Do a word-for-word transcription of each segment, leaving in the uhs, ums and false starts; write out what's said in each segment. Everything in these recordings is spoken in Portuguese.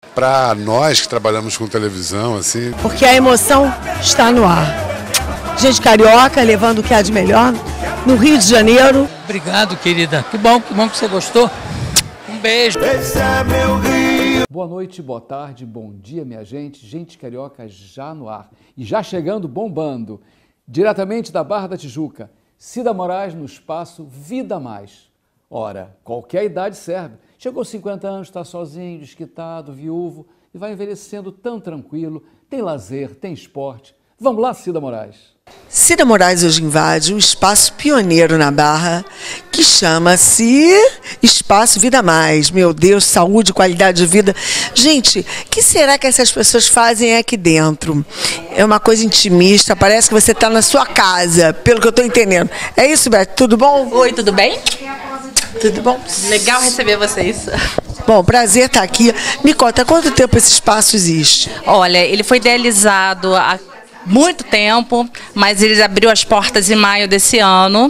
Para nós que trabalhamos com televisão, assim... Porque a emoção está no ar. Gente carioca levando o que há de melhor no Rio de Janeiro. Obrigado, querida. Que bom, que bom que você gostou. Um beijo. Esse é meu Rio. Boa noite, boa tarde, bom dia, minha gente. Gente carioca já no ar. E já chegando, bombando. Diretamente da Barra da Tijuca, Cida Moraes no espaço Vida Mais. Ora, qualquer idade serve. Chegou aos cinquenta anos, está sozinho, desquitado, viúvo e vai envelhecendo tão tranquilo. Tem lazer, tem esporte. Vamos lá, Cida Moraes. Cida Moraes hoje invade um espaço pioneiro na Barra que chama-se Espaço Vida Mais. Meu Deus, saúde, qualidade de vida. Gente, o que será que essas pessoas fazem aqui dentro? É uma coisa intimista, parece que você está na sua casa, pelo que eu estou entendendo. É isso, Beto? Tudo bom? Oi, tudo bem? Tudo bom? Legal receber vocês. Bom, prazer estar aqui. Me conta, há quanto tempo esse espaço existe? Olha, ele foi idealizado há muito tempo, mas ele abriu as portas em maio desse ano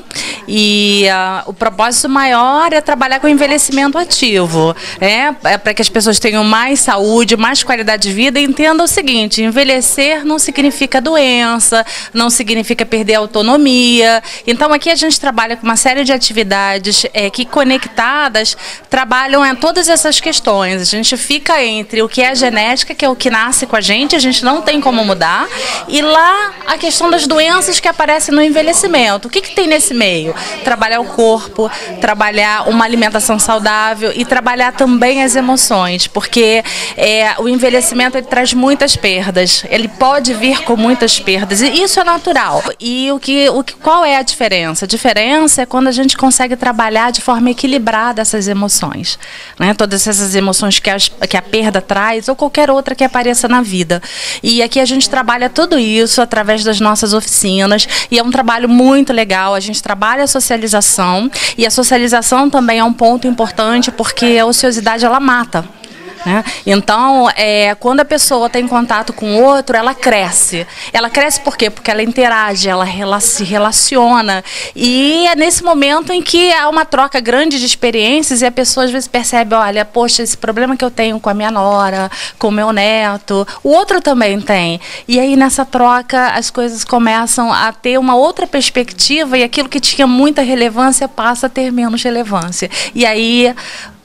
e uh, o propósito maior é trabalhar com envelhecimento ativo, é, é para que as pessoas tenham mais saúde, mais qualidade de vida e entendam o seguinte: envelhecer não significa doença, não significa perder a autonomia. Então aqui a gente trabalha com uma série de atividades é, que conectadas trabalham em todas essas questões. A gente fica entre o que é a genética, que é o que nasce com a gente, a gente não tem como mudar, e lá a questão das doenças que aparecem no envelhecimento. O que, que tem nesse meio? Trabalhar o corpo, trabalhar uma alimentação saudável e trabalhar também as emoções, porque é, o envelhecimento ele traz muitas perdas, ele pode vir com muitas perdas e isso é natural. E o que, o que, qual é a diferença? A diferença é quando a gente consegue trabalhar de forma equilibrada essas emoções, né? Todas essas emoções que a, que a perda traz ou qualquer outra que apareça na vida. E aqui a gente trabalha tudo isso isso através das nossas oficinas e é um trabalho muito legal. A gente trabalha a socialização e a socialização também é um ponto importante porque a ociosidade ela mata. Né? Então, é, quando a pessoa tem contato com o outro, ela cresce. Ela cresce por quê? Porque ela interage, ela rela se relaciona. E é nesse momento em que há uma troca grande de experiências e a pessoa às vezes percebe, olha, poxa, esse problema que eu tenho com a minha nora, com o meu neto, o outro também tem. E aí nessa troca as coisas começam a ter uma outra perspectiva e aquilo que tinha muita relevância passa a ter menos relevância. E aí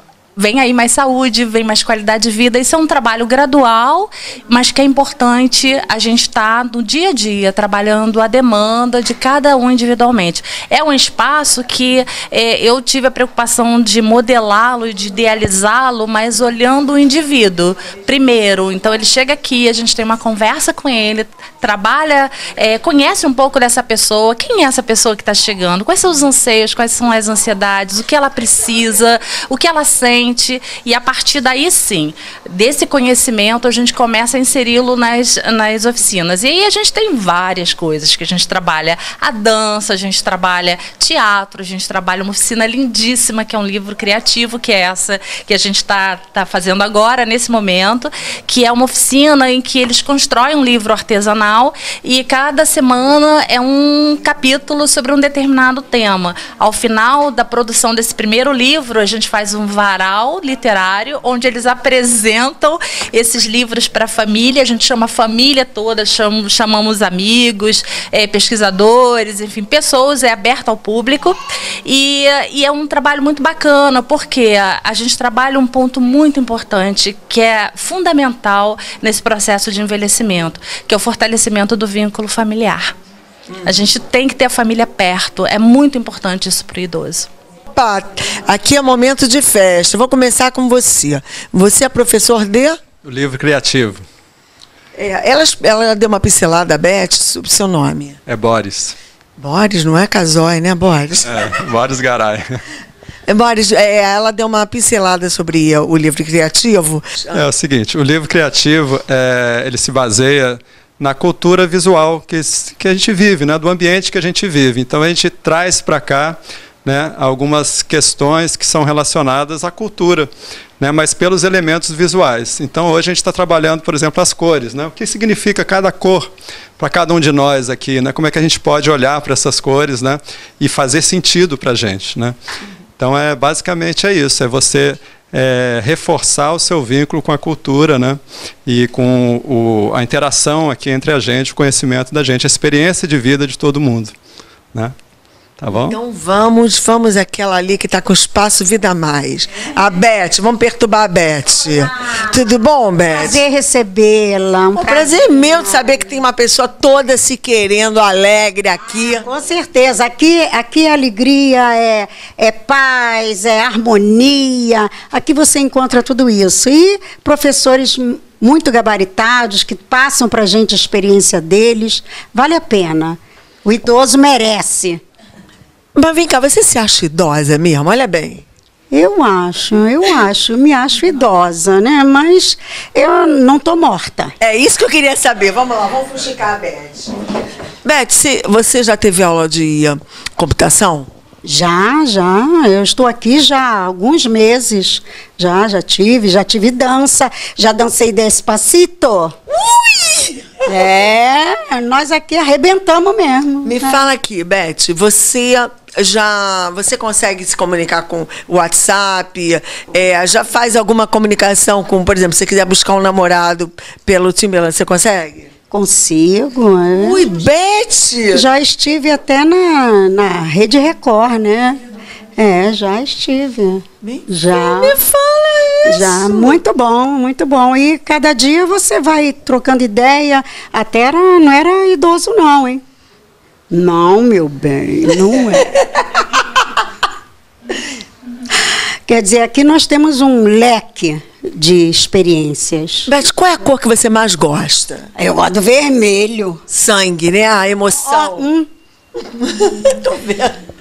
vem aí mais saúde, vem mais qualidade de vida. Isso é um trabalho gradual, mas que é importante a gente estar no dia a dia, trabalhando a demanda de cada um individualmente. É um espaço que é, eu tive a preocupação de modelá-lo e de idealizá-lo, mas olhando o indivíduo primeiro. Então ele chega aqui, a gente tem uma conversa com ele, trabalha, é, conhece um pouco dessa pessoa. Quem é essa pessoa que está chegando? Quais são os anseios, quais são as ansiedades, o que ela precisa, o que ela sente. E a partir daí, sim, desse conhecimento, a gente começa a inseri-lo nas, nas oficinas. E aí a gente tem várias coisas que a gente trabalha. A dança, a gente trabalha teatro, a gente trabalha uma oficina lindíssima, que é um livro criativo, que é essa que a gente está tá fazendo agora, nesse momento, que é uma oficina em que eles constroem um livro artesanal e cada semana é um capítulo sobre um determinado tema. Ao final da produção desse primeiro livro, a gente faz um varal literário, onde eles apresentam esses livros para a família. A gente chama a família toda, cham, chamamos amigos, é, pesquisadores, enfim, pessoas, é aberto ao público. E, e é um trabalho muito bacana, porque a, a gente trabalha um ponto muito importante, que é fundamental nesse processo de envelhecimento, que é o fortalecimento do vínculo familiar. A gente tem que ter a família perto, é muito importante isso para o idoso. Aqui é momento de festa. Vou começar com você. Você é professor de? O livro criativo. É, ela, ela deu uma pincelada, Beth, sobre o seu nome. É Boris. Boris, não é Casói, né, Boris? É, Boris Garay. É, Boris, é, ela deu uma pincelada sobre o livro criativo. É o seguinte, o livro criativo, é, ele se baseia na cultura visual que, que a gente vive, né, do ambiente que a gente vive. Então a gente traz para cá, né, algumas questões que são relacionadas à cultura, né, mas pelos elementos visuais. Então hoje a gente está trabalhando, por exemplo, as cores, né, o que significa cada cor para cada um de nós aqui, né, como é que a gente pode olhar para essas cores, né, e fazer sentido para a gente, né. Então é basicamente é isso, é você é, reforçar o seu vínculo com a cultura, né? E com o, a interação aqui entre a gente, o conhecimento da gente, a experiência de vida de todo mundo, né? Tá bom? Então vamos, vamos àquela ali que está com o Espaço Vida Mais. A Beth, vamos perturbar a Beth. Ah, tudo bom, Beth? Prazer recebê-la. Um prazer, prazer meu de saber que tem uma pessoa toda se querendo, alegre aqui. Ah, com certeza. Aqui, aqui é alegria, é, é paz, é harmonia. Aqui você encontra tudo isso. E professores muito gabaritados que passam para a gente a experiência deles. Vale a pena. O idoso merece. Mas vem cá, você se acha idosa mesmo? Olha bem. Eu acho, eu acho, me acho idosa, né? Mas eu não estou morta. É isso que eu queria saber. Vamos lá, vamos fuxicar a Beth. Beth, você já teve aula de computação? Já, já. Eu estou aqui já há alguns meses. Já, já tive, já tive dança. Já dancei Despacito. Ui! É, nós aqui arrebentamos mesmo. Me né? fala aqui, Beth, você já você consegue se comunicar com o WhatsApp? É, já faz alguma comunicação com, por exemplo, se você quiser buscar um namorado pelo Timberland, você consegue? Consigo. É. Ui, Beth! Já estive até na, na Rede Record, né? É, já estive. Me, já. me fala isso. Já, muito bom, muito bom. E cada dia você vai trocando ideia. Até era, não era idoso não, hein? Não, meu bem, não é. Quer dizer, aqui nós temos um leque de experiências. Beth, qual é a cor que você mais gosta? Eu gosto do vermelho. Sangue, né? A emoção. Oh, hum. Tô vendo.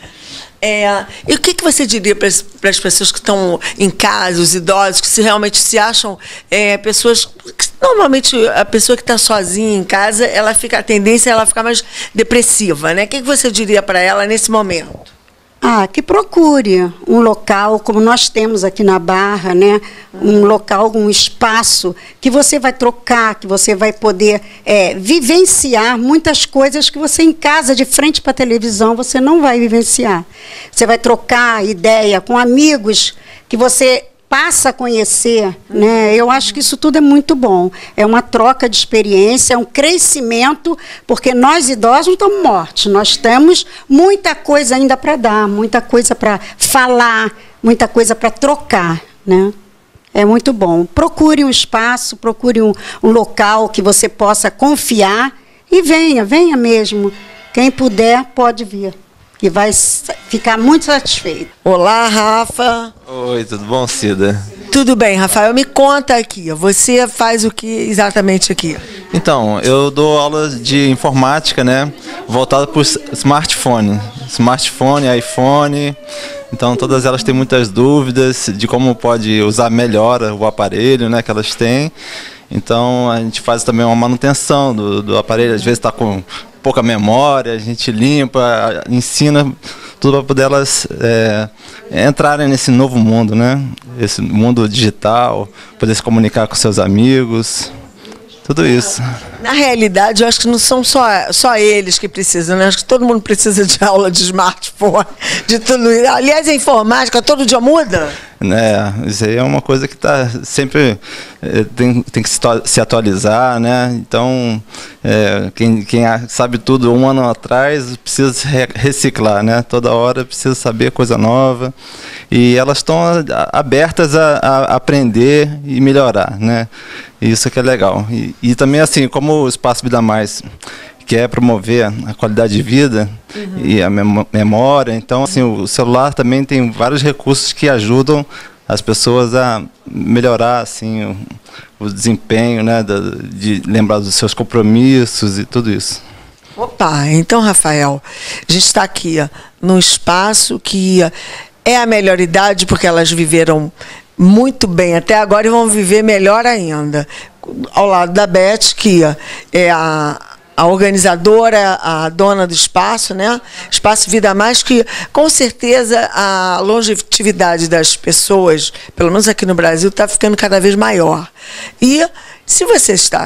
É, e o que, que você diria para as pessoas que estão em casa, os idosos, que se realmente se acham é, pessoas... Que, normalmente, a pessoa que está sozinha em casa, ela fica, a tendência é ela ficar mais depressiva, né? O que, que você diria para ela nesse momento? Ah, que procure um local, como nós temos aqui na Barra, né? Um local, um espaço que você vai trocar, que você vai poder é, vivenciar muitas coisas que você em casa, de frente para a televisão, você não vai vivenciar. Você vai trocar ideia com amigos que você passa a conhecer, né? Eu acho que isso tudo é muito bom. É uma troca de experiência, é um crescimento, porque nós idosos não estamos mortos. Nós temos muita coisa ainda para dar, muita coisa para falar, muita coisa para trocar, né? É muito bom. Procure um espaço, procure um, um local que você possa confiar e venha, venha mesmo. Quem puder, pode vir. Que vai ficar muito satisfeito. Olá, Rafa. Oi, tudo bom, Cida? Tudo bem, Rafael. Me conta aqui, você faz o que exatamente aqui? Então, eu dou aula de informática, né? Voltada para o smartphone. Smartphone, iPhone. Então, todas elas têm muitas dúvidas de como pode usar melhor o aparelho, né, que elas têm. Então, a gente faz também uma manutenção do, do aparelho. Às vezes está com pouca memória, a gente limpa, ensina tudo para poder elas é, entrarem nesse novo mundo, né? Esse mundo digital, poder se comunicar com seus amigos, tudo isso. Na realidade, eu acho que não são só, só eles que precisam, né? Acho que todo mundo precisa de aula de smartphone, de tudo isso. Aliás, a informática todo dia muda? É, isso aí é uma coisa que tá sempre é, tem, tem que se, se atualizar, né? Então, é, quem, quem sabe tudo um ano atrás precisa se reciclar, né? Toda hora precisa saber coisa nova. E elas estão abertas a, a aprender e melhorar, né? Isso que é legal. E, e também, assim, como o Espaço Vida Mais quer promover a qualidade de vida, uhum, e a memória, então, assim, o celular também tem vários recursos que ajudam as pessoas a melhorar, assim, o, o desempenho, né, de, de lembrar dos seus compromissos e tudo isso. Opa, então, Rafael, a gente está aqui ó, num espaço que é a melhor idade, porque elas viveram muito bem até agora e vão viver melhor ainda. Ao lado da Beth, que é a, a organizadora, a dona do espaço, né? Espaço Vida Mais, que com certeza a longevidade das pessoas, pelo menos aqui no Brasil, está ficando cada vez maior. E se você está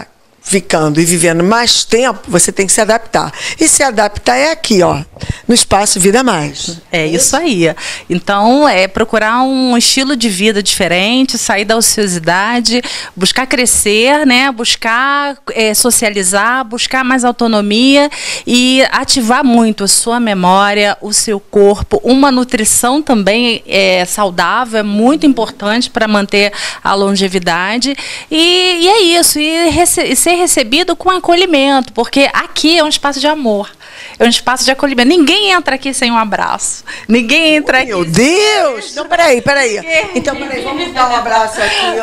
ficando e vivendo mais tempo, você tem que se adaptar. E se adaptar é aqui, ó, no Espaço Vida Mais. É isso aí. Então, é procurar um estilo de vida diferente, sair da ociosidade, buscar crescer, né? Buscar é, socializar, buscar mais autonomia e ativar muito a sua memória, o seu corpo. Uma nutrição também é, saudável é muito importante para manter a longevidade. E, e é isso. E, rece e ser recebido com acolhimento, porque aqui é um espaço de amor, é um espaço de acolhimento. Ninguém entra aqui sem um abraço, ninguém entra aqui. Meu Deus! Não, peraí, peraí. Então, peraí, vamos dar um abraço aqui.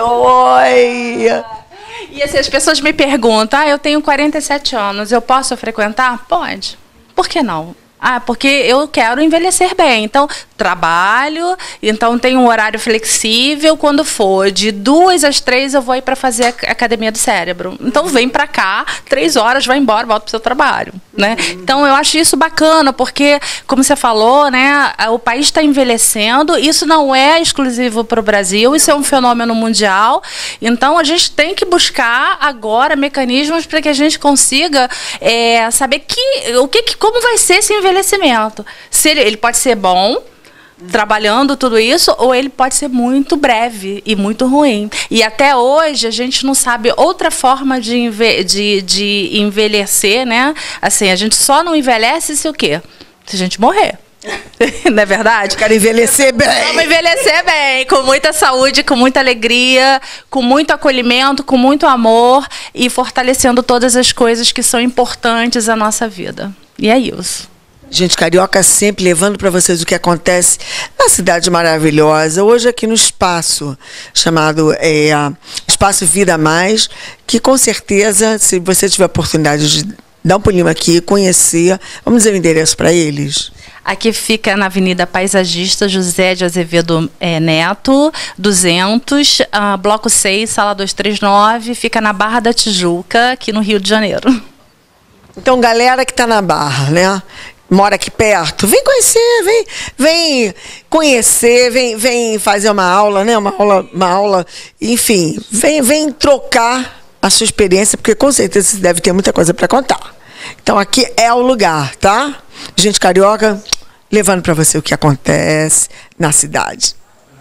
Oi! E assim, as pessoas me perguntam, ah, eu tenho quarenta e sete anos, eu posso frequentar? Pode. Por que não? Ah, porque eu quero envelhecer bem. Então, trabalho, então tenho um horário flexível. Quando for de duas às três, eu vou ir para fazer a academia do cérebro. Então, vem para cá, três horas, vai embora, volta para o seu trabalho. Né? Uhum. Então, eu acho isso bacana, porque, como você falou, né, o país está envelhecendo. Isso não é exclusivo para o Brasil, isso é um fenômeno mundial. Então, a gente tem que buscar agora mecanismos para que a gente consiga é, saber que, o que, como vai ser esse envelhecimento. envelhecimento. Se ele, ele pode ser bom, trabalhando tudo isso, ou ele pode ser muito breve e muito ruim. E até hoje a gente não sabe outra forma de, enve de, de envelhecer, né? Assim, a gente só não envelhece se o quê? Se a gente morrer. Não é verdade? Eu quero envelhecer bem. Vamos envelhecer bem, com muita saúde, com muita alegria, com muito acolhimento, com muito amor e fortalecendo todas as coisas que são importantes à nossa vida. E é isso. Gente carioca sempre levando para vocês o que acontece na cidade maravilhosa. Hoje aqui no espaço chamado é, Espaço Vida Mais, que com certeza, se você tiver a oportunidade de dar um pulinho aqui, conhecer, vamos dizer o endereço para eles. Aqui fica na Avenida Paisagista José de Azevedo é, Neto, duzentos, uh, Bloco seis, Sala duzentos e trinta e nove, fica na Barra da Tijuca, aqui no Rio de Janeiro. Então, galera que está na Barra, né? Mora aqui perto, vem conhecer, vem, vem conhecer, vem, vem fazer uma aula, né? Uma aula, uma aula, enfim, vem, vem trocar a sua experiência, porque com certeza você deve ter muita coisa para contar. Então aqui é o lugar, tá? Gente carioca, levando para você o que acontece na cidade.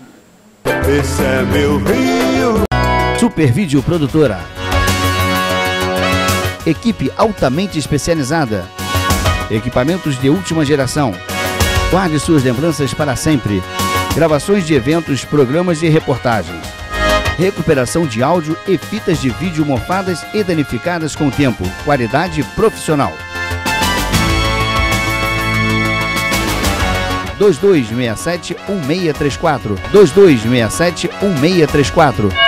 Esse é meu Rio. Super Vídeo Produtora. Equipe altamente especializada. Equipamentos de última geração. Guarde suas lembranças para sempre. Gravações de eventos, programas de reportagens. Recuperação de áudio e fitas de vídeo mofadas e danificadas com o tempo. Qualidade profissional. dois dois seis sete, um seis três quatro. dois dois seis sete, um seis três quatro.